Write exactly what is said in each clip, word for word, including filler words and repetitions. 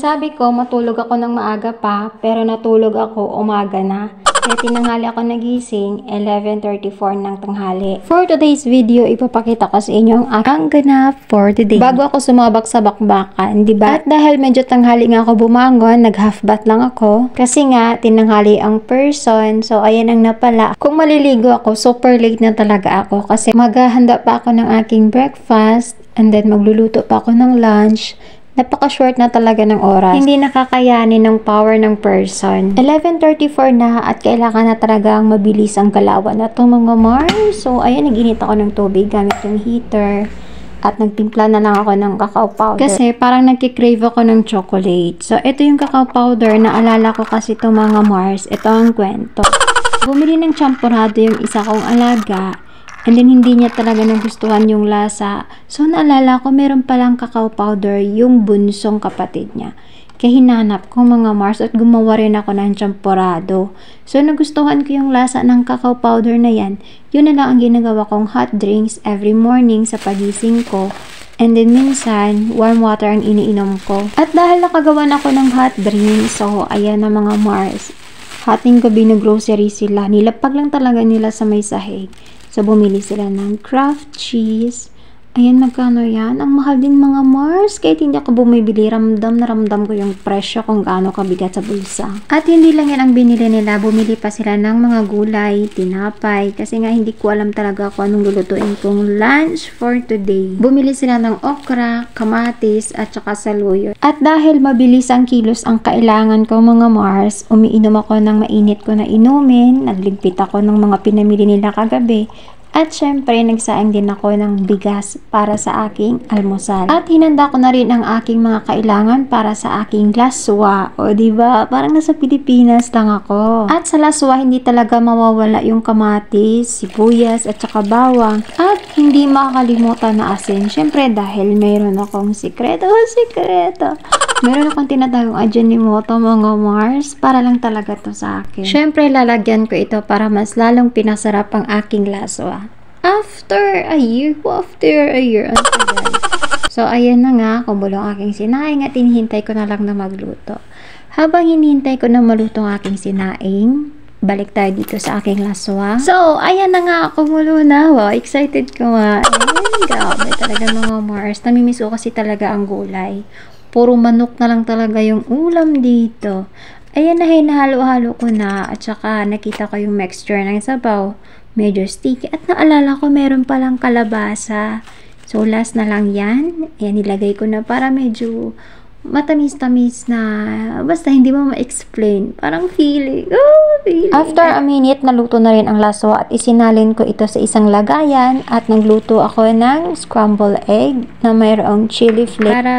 Sabi ko, matulog ako ng maaga pa, pero natulog ako umaga na. Kaya tinanghali ako nagising, eleven thirty-four ng tanghali. For today's video, ipapakita ko sa inyo ang aking ganap for today. Bago ako sumabak sa bakbakan, diba? At dahil medyo tanghali nga ako bumangon, nag-half bath lang ako. Kasi nga, tinanghali ang person. So, ayan ang napala. Kung maliligo ako, super late na talaga ako. Kasi maghahanda pa ako ng aking breakfast. And then, magluluto pa ako ng lunch. Napaka-short na talaga ng oras. Hindi nakakayanin ng power ng person. eleven thirty-four na at kailangan na talagang mabilis ang galawan na ito mga Mars. So, ayan, nag-init ako ng tubig gamit yung heater. At nagtimpla na lang ako ng cacao powder. Kasi parang nagkikrave ako ng chocolate. So, ito yung cacao powder. Naalala ko kasi ito mga Mars. Ito ang kwento. Bumili ng champurado yung isa kong alaga. And then, hindi niya talaga nagustuhan yung lasa. So, naalala ko, meron palang cacao powder yung bunsong kapatid niya. Kaya hinanap ko mga Mars at gumawa rin ako ng champurado. So, nagustuhan ko yung lasa ng cacao powder na yan. Yun na lang ang ginagawa kong hot drinks every morning sa pagising ko. And then, minsan, warm water ang iniinom ko. At dahil nakagawan ako ng hot drinks, so, ayan na mga Mars. Hating gabi na grocery sila. Nilapag lang talaga nila sa may sahig. So, bumili sila ng Kraft cheese. Ayan, magkano yan? Ang mahal din mga Mars. Kahit hindi ako bumibili, ramdam na ramdam ko yung presyo kung gaano kabigat sa bulsa. At hindi lang yan ang binili nila. Bumili pa sila ng mga gulay, tinapay. Kasi nga, hindi ko alam talaga kung anong lulutuin kong lunch for today. Bumili sila ng okra, kamatis, at saka saluyot. At dahil mabilis ang kilos ang kailangan ko mga Mars, umiinom ako ng mainit ko na inumin. Nagligpit ako ng mga pinamili nila kagabi. At syempre, nagsaing din ako ng bigas para sa aking almusal. At hinanda ko na rin ang aking mga kailangan para sa aking laswa. O diba, parang nasa Pilipinas lang ako. At sa laswa, hindi talaga mawawala yung kamatis, sibuyas, at saka bawang. At hindi makakalimutan na asin. Syempre, dahil mayroon akong sikreto, sikreto. Meron akong tinatawag Ajinomoto mga Mars para lang talaga to sa akin. Syempre, lalagyan ko ito para mas lalong pinasarap ang aking laswa. After a year, after a year, ano guys? So, ayan na nga, kumulo ang aking sinaing at hinihintay ko na lang na magluto. Habang hinihintay ko na maluto ang aking sinaing, balik tayo dito sa aking laswa. So, ayan na nga, kumulo na. Wow, excited ko nga. Ayan, grabe talaga mga Mars. Namimiss ko kasi talaga ang gulay. Puro manok na lang talaga yung ulam dito. Ayan na, hinahalo-halo ko na. At saka, nakita ko yung mixture ng sabaw. Medyo sticky. At naalala ko, meron palang kalabasa. So, last na lang yan. Ayan, nilagay ko na para medyo matamis-tamis na. Basta hindi mo ma-explain. Parang feeling. Oh, feeling. After a minute, naluto na rin ang laswa at isinalin ko ito sa isang lagayan. At nagluto ako ng scrambled egg na mayroong chili flake. Para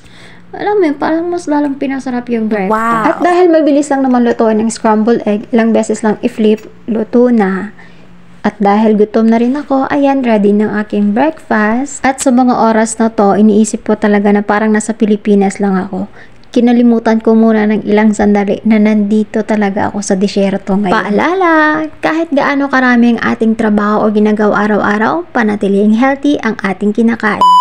alam mo, parang mas lalong pinasarap yung breakfast. Wow. At dahil mabilis lang naman lutuin ng scrambled egg, ilang beses lang i-flip, luto na. At dahil gutom na rin ako, ayan, ready ng aking breakfast. At sa mga oras na to, iniisip ko talaga na parang nasa Pilipinas lang ako. Kinalimutan ko muna ng ilang sandali na nandito talaga ako sa disyerto ngayon. Paalala, kahit gaano karami ang ating trabaho o ginagawa araw-araw, panatiling healthy ang ating kinakain.